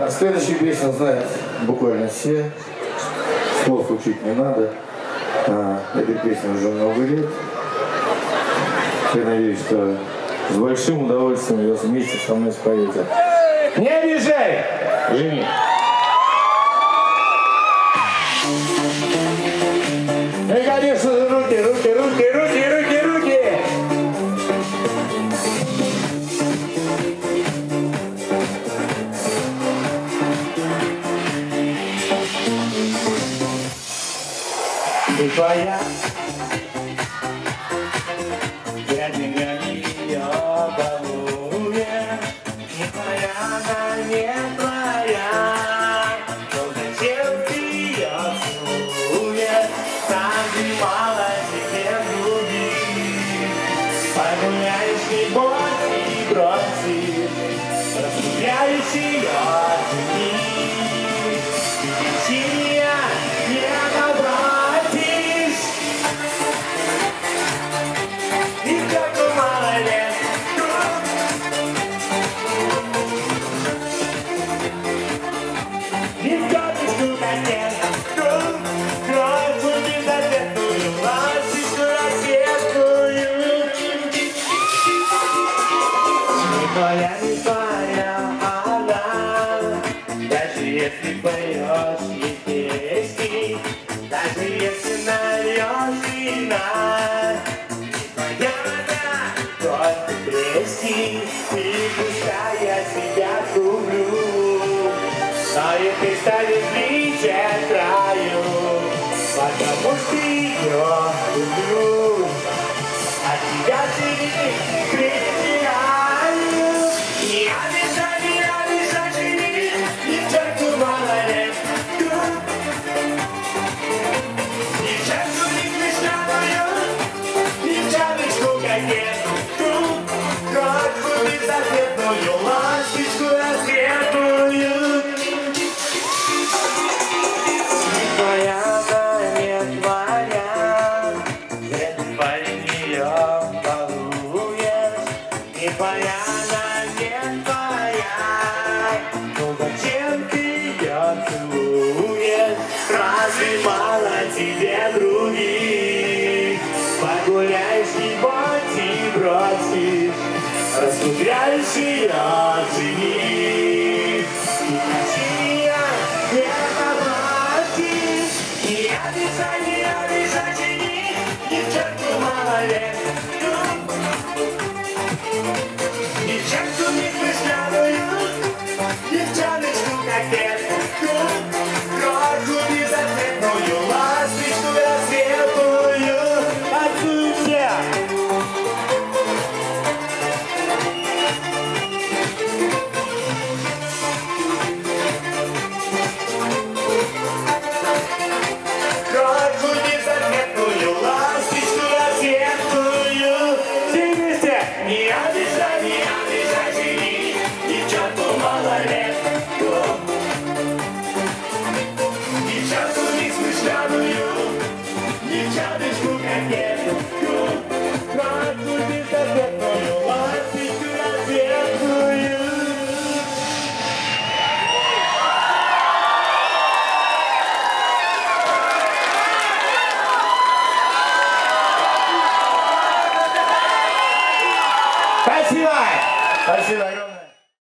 Следующую песню знают буквально все. Слов учить не надо. Этой песне уже много лет. Я надеюсь, что с большим удовольствием ее вместе со мной споете. Не обижай! Жени! Ну и, конечно, руки, руки, руки, руки, руки, руки! Ты твоя, глядя на нее балуя, не твоя, она не твоя, но зачем ты ее целуешь, там ты мало тебе других, погуляешь и бой и бросишь, распуляешь ее от синяя не обратишь. И как мало лет и в карточку конец красную безответную ласточку рассветную. Не твоя она, даже если поешь ей песни, даже если нальешь вина, не твоя она, просто тресни, и пускай я себя куплю, но и ты станешь ближе к краю, потому что ее люблю, а тебя притираю. Не обижай, жени, девчонку малолетку, девчонку несмешную, девчоночку кокетку, кротку безответную, ласточку рассветную. Не твоя, она не твоя, где парень ее балуешь, не твоя, она не твоя, но зачем ты ее целуешь, разве мало тебе других, погуляешь и бросишь, раскудряешь ее.